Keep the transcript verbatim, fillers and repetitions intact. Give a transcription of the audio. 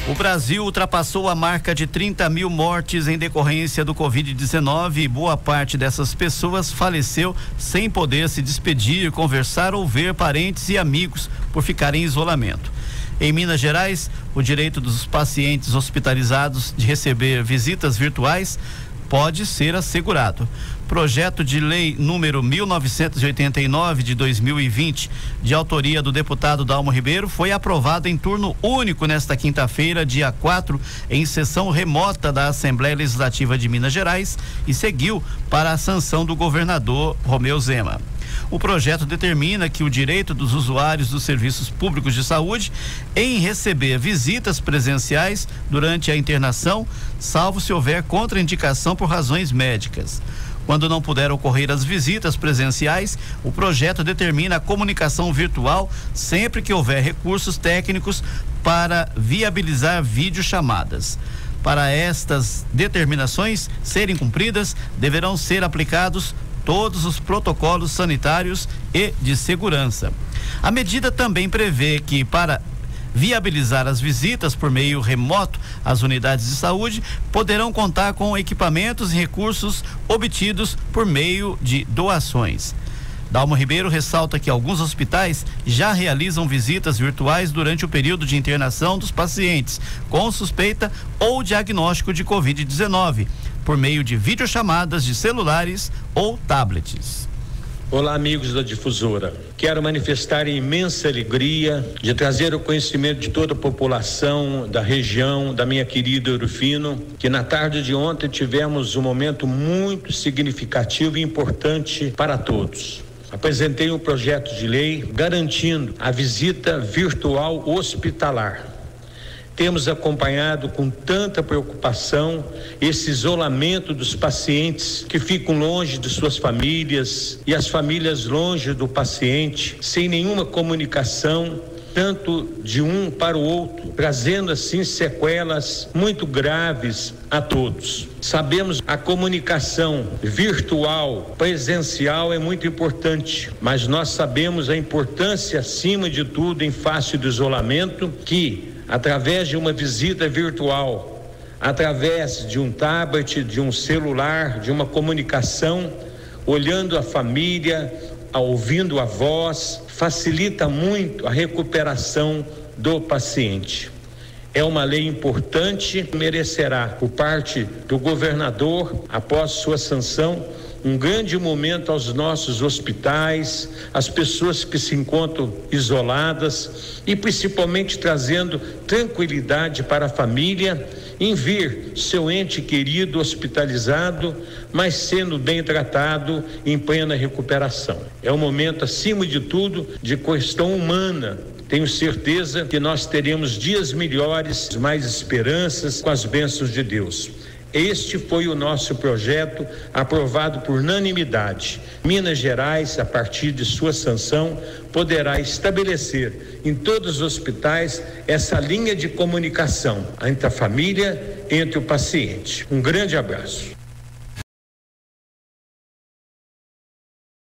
O Brasil ultrapassou a marca de trinta mil mortes em decorrência do covid dezenove e boa parte dessas pessoas faleceu sem poder se despedir, conversar ou ver parentes e amigos por ficar em isolamento. Em Minas Gerais, o direito dos pacientes hospitalizados de receber visitas virtuais pode ser assegurado. Projeto de lei número mil novecentos e oitenta e nove de dois mil e vinte, de autoria do deputado Dalmo Ribeiro, foi aprovado em turno único nesta quinta-feira, dia quatro, em sessão remota da Assembleia Legislativa de Minas Gerais e seguiu para a sanção do governador Romeu Zema. O projeto determina que o direito dos usuários dos serviços públicos de saúde em receber visitas presenciais durante a internação, salvo se houver contraindicação por razões médicas. Quando não puder ocorrer as visitas presenciais, o projeto determina a comunicação virtual sempre que houver recursos técnicos para viabilizar videochamadas. Para estas determinações serem cumpridas, deverão ser aplicados todos os protocolos sanitários e de segurança. A medida também prevê que, para viabilizar as visitas por meio remoto, as unidades de saúde poderão contar com equipamentos e recursos obtidos por meio de doações. Dalmo Ribeiro ressalta que alguns hospitais já realizam visitas virtuais durante o período de internação dos pacientes com suspeita ou diagnóstico de covid dezenove, por meio de videochamadas de celulares ou tablets. Olá, amigos da Difusora. Quero manifestar a imensa alegria de trazer o conhecimento de toda a população da região, da minha querida Ouro Fino, que na tarde de ontem tivemos um momento muito significativo e importante para todos. Apresentei um projeto de lei garantindo a visita virtual hospitalar. Temos acompanhado com tanta preocupação esse isolamento dos pacientes que ficam longe de suas famílias e as famílias longe do paciente, sem nenhuma comunicação, tanto de um para o outro, trazendo assim sequelas muito graves a todos. Sabemos a comunicação virtual, presencial é muito importante, mas nós sabemos a importância, acima de tudo, em face do isolamento, que através de uma visita virtual, através de um tablet, de um celular, de uma comunicação, olhando a família, ouvindo a voz, facilita muito a recuperação do paciente. É uma lei importante, merecerá por parte do governador, após sua sanção, um grande momento aos nossos hospitais, às pessoas que se encontram isoladas e principalmente trazendo tranquilidade para a família em vir seu ente querido hospitalizado, mas sendo bem tratado em plena recuperação. É um momento, acima de tudo, de questão humana. Tenho certeza que nós teremos dias melhores, mais esperanças com as bênçãos de Deus. Este foi o nosso projeto, aprovado por unanimidade. Minas Gerais, a partir de sua sanção, poderá estabelecer em todos os hospitais essa linha de comunicação entre a família, entre o paciente. Um grande abraço.